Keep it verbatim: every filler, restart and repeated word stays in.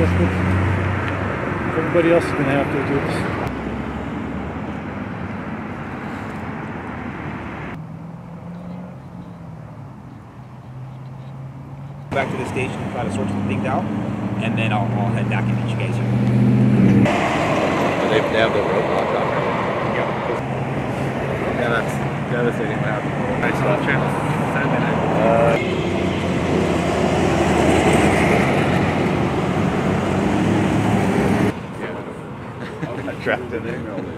guess what everybody else is going to have to do this. Back to the station, try to sort some things out, and then I'll, I'll head back and meet you guys here. They have the roadblock out there. Yeah. Yeah, that's devastating what happened. Nice stuff, channel. Uh, yeah. I trapped in there.